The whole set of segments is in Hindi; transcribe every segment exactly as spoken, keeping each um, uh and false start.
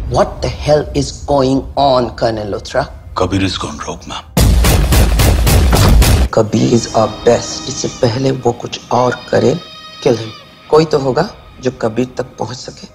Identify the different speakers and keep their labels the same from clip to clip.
Speaker 1: What the hell is going on, Colonel Luthra?
Speaker 2: Kabir is gone rogue, ma'am.
Speaker 1: Kabir is our best. इससे पहले वो कुछ और करे, kill him. कोई तो होगा जो कबीर तक पहुंच सके।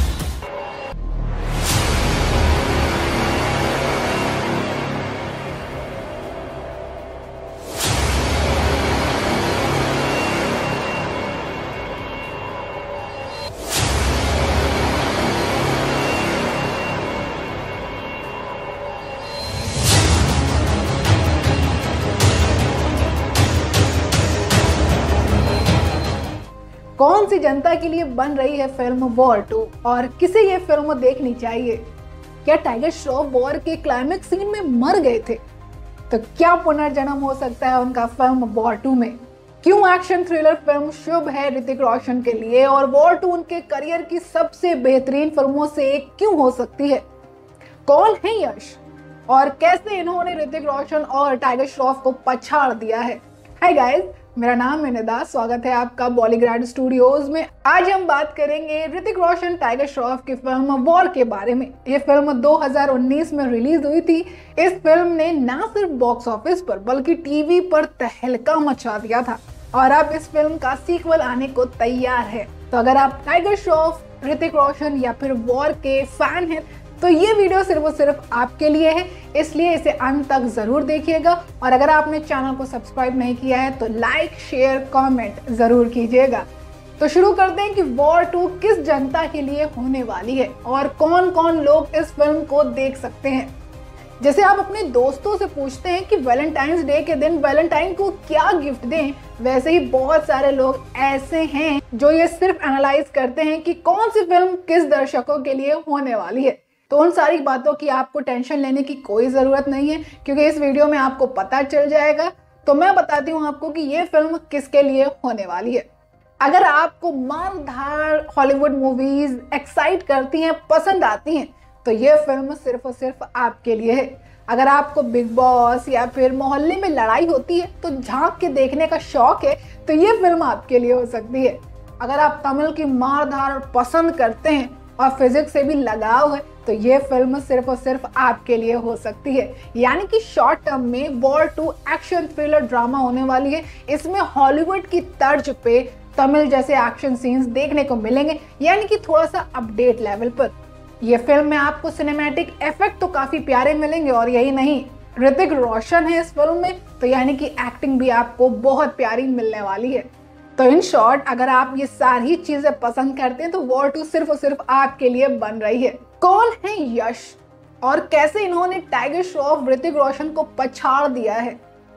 Speaker 3: कौन सी जनता के लिए बन रही है फिल्म वॉर टू और किसे ये फिल्म देखनी चाहिए? क्या टाइगर श्रॉफ वॉर के क्लाइमेक्स सीन में मर गए थे? तो क्या पुनर्जन्म हो सकता है उनका फिल्म वॉर टू में? क्यों एक्शन थ्रिलर फिल्म शुभ है ऋतिक रोशन के लिए और वॉर टू उनके करियर की सबसे बेहतरीन फिल्मों से एक क्यों हो सकती है? कौन है यश और कैसे इन्होंने ऋतिक रोशन और टाइगर श्रॉफ को पछाड़ दिया है? हाय गाइस, मेरा नाम है निदा, स्वागत है आपका बॉलीग्राड स्टूडियोज में। आज हम बात करेंगे ऋतिक रोशन टाइगर श्रॉफ की फिल्म वॉर के बारे में। ये फिल्म दो हज़ार उन्नीस में रिलीज हुई थी। इस फिल्म ने ना सिर्फ बॉक्स ऑफिस पर बल्कि टीवी पर तहलका मचा दिया था और अब इस फिल्म का सीक्वल आने को तैयार है। तो अगर आप टाइगर श्रॉफ, ऋतिक रोशन या फिर वॉर के फैन हैं तो ये वीडियो सिर्फ और सिर्फ आपके लिए है, इसलिए इसे अंत तक जरूर देखिएगा। और अगर आपने चैनल को सब्सक्राइब नहीं किया है तो लाइक, शेयर, कमेंट जरूर कीजिएगा। तो शुरू करते हैं कि वॉर टू किस जनता के लिए होने वाली है और कौन कौन लोग इस फिल्म को देख सकते हैं। जैसे आप अपने दोस्तों से पूछते हैं कि वैलेंटाइंस डे के दिन वैलेंटाइन को क्या गिफ्ट दें, वैसे ही बहुत सारे लोग ऐसे हैं जो ये सिर्फ एनालाइज करते हैं कि कौन सी फिल्म किस दर्शकों के लिए होने वाली है। तो उन सारी बातों की आपको टेंशन लेने की कोई ज़रूरत नहीं है, क्योंकि इस वीडियो में आपको पता चल जाएगा। तो मैं बताती हूँ आपको कि ये फिल्म किसके लिए होने वाली है। अगर आपको मारधार हॉलीवुड मूवीज एक्साइट करती हैं, पसंद आती हैं, तो ये फिल्म सिर्फ और सिर्फ आपके लिए है। अगर आपको बिग बॉस या फिर मोहल्ले में लड़ाई होती है तो झांक के देखने का शौक है, तो ये फिल्म आपके लिए हो सकती है। अगर आप तमिल की मारधार पसंद करते हैं और फिजिक्स से भी लगाव है तो ये फिल्म सिर्फ और सिर्फ आपके लिए हो सकती है। यानी कि शॉर्ट टर्म में War two action thriller drama होने वाली है। इसमें हॉलीवुड की तर्ज पे तमिल जैसे एक्शन सीन्स देखने को मिलेंगे, यानी कि थोड़ा सा अपडेट लेवल पर। यह फिल्म में आपको सिनेमैटिक इफेक्ट तो काफी प्यारे मिलेंगे और यही नहीं, ऋतिक रोशन है इस फिल्म में, तो यानी कि एक्टिंग भी आपको बहुत प्यारी मिलने वाली है। तो इन शॉर्ट अगर आप ये सारी चीजें पसंद करते हैं तो वॉर टू सिर्फ और सिर्फ आपके लिए बन रही है। कौन है यश और कैसे इन्होंने टाइगर श्रॉफ, ऋतिक रोशन को पछाड़ दिया है?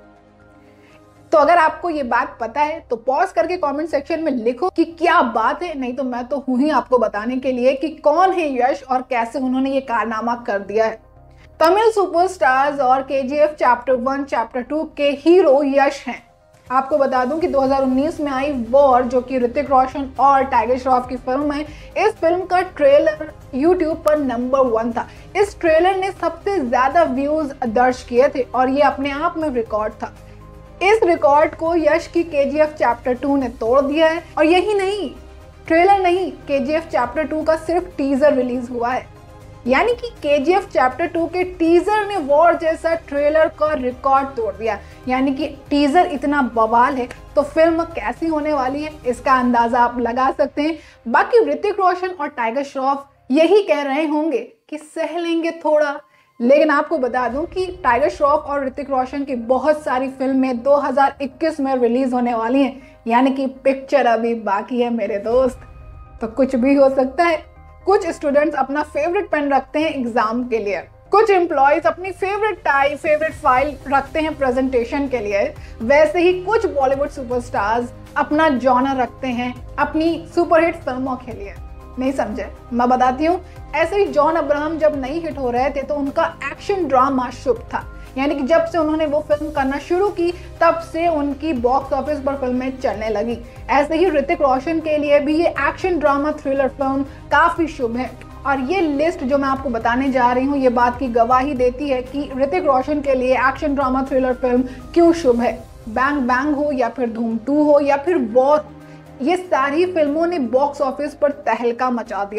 Speaker 3: तो अगर आपको ये बात पता है तो पॉज करके कमेंट सेक्शन में लिखो कि क्या बात है, नहीं तो मैं तो हूं ही आपको बताने के लिए कि कौन है यश और कैसे उन्होंने ये कारनामा कर दिया है। तमिल सुपरस्टार्स और KGF chapter one, chapter two के हीरो यश हैं। आपको बता दूं कि दो हज़ार उन्नीस में आई वॉर, जो कि ऋतिक रोशन और टाइगर श्रॉफ की फिल्म है, इस फिल्म का ट्रेलर यूट्यूब पर नंबर वन था। इस ट्रेलर ने सबसे ज्यादा व्यूज दर्ज किए थे और ये अपने आप में रिकॉर्ड था। इस रिकॉर्ड को यश की केजीएफ चैप्टर टू ने तोड़ दिया है। और यही नहीं, ट्रेलर नहीं, केजीएफ चैप्टर टू का सिर्फ टीजर रिलीज हुआ है। यानी कि केजीएफ चैप्टर टू के टीजर ने वॉर जैसा ट्रेलर का रिकॉर्ड तोड़ दिया। यानी कि टीजर इतना बवाल है तो फिल्म कैसी होने वाली है इसका अंदाजा आप लगा सकते हैं। बाकी ऋतिक रोशन और टाइगर श्रॉफ यही कह रहे होंगे कि सह लेंगे थोड़ा, लेकिन आपको बता दूं कि टाइगर श्रॉफ और ऋतिक रोशन की बहुत सारी फिल्में दो हज़ार इक्कीस में रिलीज होने वाली हैं। यानी कि पिक्चर अभी बाकी है मेरे दोस्त। तो कुछ भी हो सकता है। कुछ स्टूडेंट्स अपना फेवरेट पेन रखते हैं एग्जाम के लिए, कुछ एम्प्लॉयज अपनी फेवरेट टाई, फेवरेट फाइल रखते हैं प्रेजेंटेशन के लिए। वैसे ही कुछ बॉलीवुड सुपरस्टार्स अपना जॉनर रखते हैं अपनी सुपरहिट फिल्मों के लिए। नहीं समझे? मैं बताती हूँ। ऐसे ही जॉन अब्राहम जब नहीं हिट हो रहे थे तो उनका एक्शन ड्रामा शुभ था। यानी कि जब से उन्होंने वो फिल्म करना शुरू की तब से उनकी बॉक्स ऑफिस पर फिल्में चलने लगी। ऐसे ही ऋतिक रोशन के लिए भी ये एक्शन ड्रामा थ्रिलर फिल्म काफी शुभ है। और ये लिस्ट जो मैं आपको बताने जा रही हूँ ये बात की गवाही देती है कि ऋतिक रोशन के लिए एक्शन ड्रामा थ्रिलर फिल्म क्यों शुभ है। बैंग बैंग हो या फिर धूम टू हो या फिर वॉर, ये सारी फिल्मों ने बॉक्स ऑफिस पर तहलका मचा दिया था।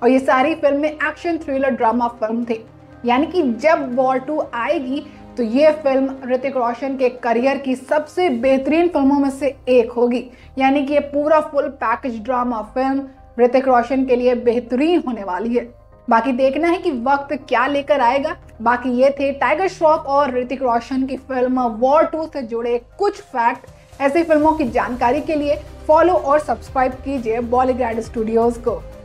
Speaker 3: और ये सारी फिल्में एक्शन थ्रिलर ड्रामा फिल्म थी। यानी कि जब वॉर टू आएगी तो ये फिल्म ऋतिक रोशन के करियर की सबसे बेहतरीन फिल्मों में से एक होगी। यानी कि ये पूरा full package drama film Hrithik Roshan के लिए बेहतरीन होने वाली है। बाकी देखना है कि वक्त क्या लेकर आएगा। बाकी ये थे टाइगर श्रॉफ और ऋतिक रोशन की फिल्म वॉर टू से जुड़े कुछ फैक्ट। ऐसी फिल्मों की जानकारी के लिए फॉलो और सब्सक्राइब कीजिए बॉलीग्रैड स्टूडियोज को।